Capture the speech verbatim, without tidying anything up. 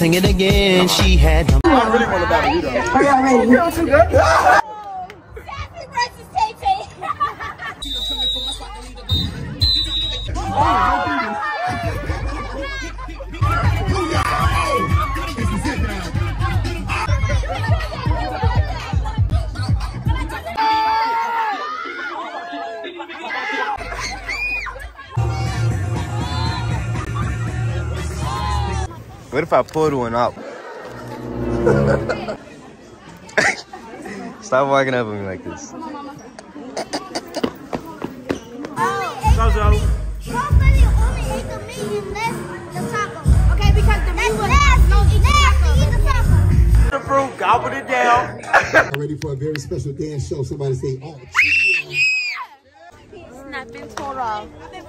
sing it again. She had. I really want to battle you though. Are y'all ready? Yeah, too good. Sassy versus Tay-Tay. What if I pulled one up? Stop walking up at me like this. Go, Zoe. Nobody only ate the meat and less the taco. Okay, because the meat was nasty. No, nasty. Eat the taco. The fruit, gobble it down. Ready for a very special dance show. Somebody say, oh, Snapping Torah.